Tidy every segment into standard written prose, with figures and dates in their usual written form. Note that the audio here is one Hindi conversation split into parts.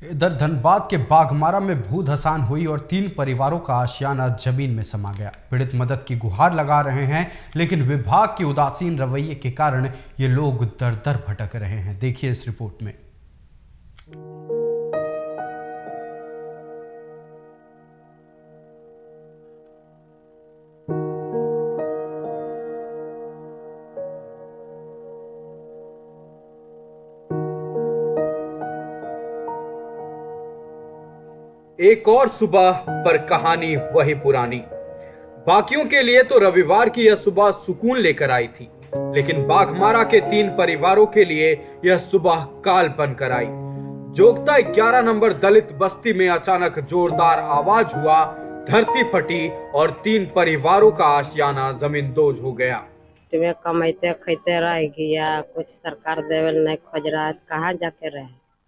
इधर धनबाद के बाघमारा में भूधसान हुई और 3 परिवारों का आशियाना जमीन में समा गया। पीड़ित मदद की गुहार लगा रहे हैं, लेकिन विभाग के उदासीन रवैये के कारण ये लोग दर दर भटक रहे हैं। देखिए इस रिपोर्ट में। एक और सुबह पर कहानी वही पुरानी। बाकियों के लिए तो रविवार की यह सुबह सुकून लेकर आई थी, लेकिन बाघमारा के 3 परिवारों के लिए यह सुबह काल बनकर आई। जोगता 11 नंबर दलित बस्ती में अचानक जोरदार आवाज हुआ, धरती फटी और 3 परिवारों का आशियाना जमींदोज हो गया। में कमाते खैते रह गया, कुछ सरकार देवल नहीं खोज रहा है, कहाँ जाके रहे।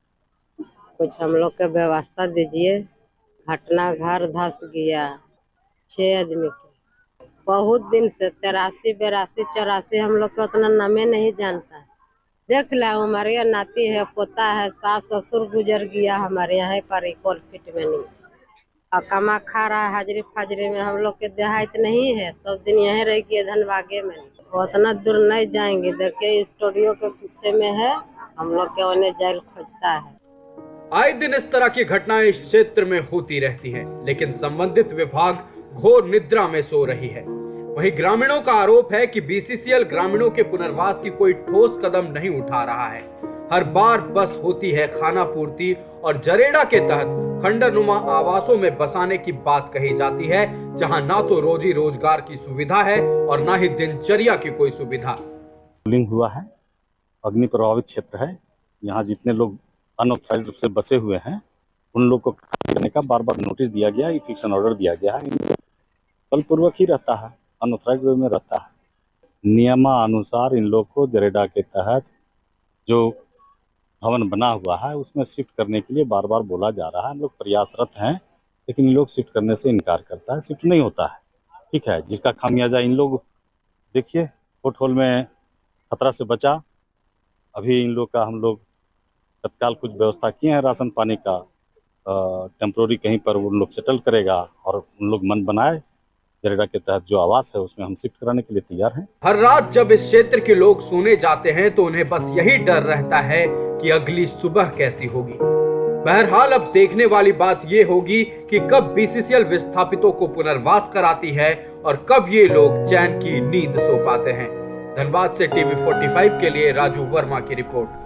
कुछ हम लोग के व्यवस्था दीजिए। घटना घर धस गया 6 आदमी के। बहुत दिन से 83, 82, 84 हम लोग के उतना नामे नहीं जानता। देख ला, हमारे यहाँ नाती है, पोता है, सास ससुर गुजर गया हमारे यहाँ पर कोलफिट में नहीं। और कमा खा रहा है हाजरी फाजरी में। हम लोग के देहात नहीं है, सब दिन यहीं रह गए धनबागे में। उतना दूर नहीं जाएंगे। देखिए स्टूडियो के पीछे में है, हम लोग के उन्हें जेल खोजता है। आए दिन इस तरह की घटनाएं इस क्षेत्र में होती रहती हैं, लेकिन संबंधित विभाग घोर निद्रा में सो रही है। वहीं ग्रामीणों का आरोप है कि बीसीसीएल ग्रामीणों के पुनर्वास की कोई ठोस कदम नहीं उठा रहा है। हर बार बस होती है खाना पूर्ति और जरेड़ा के तहत खंडरनुमा आवासों में बसाने की बात कही जाती है, जहां ना तो रोजी रोजगार की सुविधा है और ना ही दिनचर्या की कोई सुविधा। हुआ है, अग्नि प्रभावित क्षेत्र है। यहाँ जितने लोग अनऑथराइज्ड रूप से बसे हुए हैं, उन लोग को खाली करने का बार बार नोटिस दिया गया, इविक्शन ऑर्डर दिया गया है। बलपूर्वक ही रहता है, अनऑथराइज्ड वे में रहता है। नियमानुसार इन लोग को जरेडा के तहत जो भवन बना हुआ है उसमें शिफ्ट करने के लिए बार बार बोला जा रहा है। हम लोग प्रयासरत हैं, लेकिन इन लोग शिफ्ट करने से इनकार करता है, शिफ्ट नहीं होता है। ठीक है, जिसका खामियाजा इन लोग देखिए, फोर्ट होल में खतरा से बचा। अभी इन लोग का हम लोग तत्काल कुछ व्यवस्था किए हैं, राशन पानी का टेम्पोररी कहीं पर उन लोग सेटल करेगा और उन लोग मन बनाए जरेडा के तहत जो आवास है उसमें हम शिफ्ट कराने के लिए तैयार हैं। हर रात जब इस क्षेत्र के लोग सोने जाते हैं तो उन्हें बस यही डर रहता है कि अगली सुबह कैसी होगी। बहरहाल अब देखने वाली बात ये होगी कि कब बीसीसीएल विस्थापितों को पुनर्वास कराती है और कब ये लोग चैन की नींद सो पाते हैं। धनबाद से टीवी 45 के लिए राजू वर्मा की रिपोर्ट।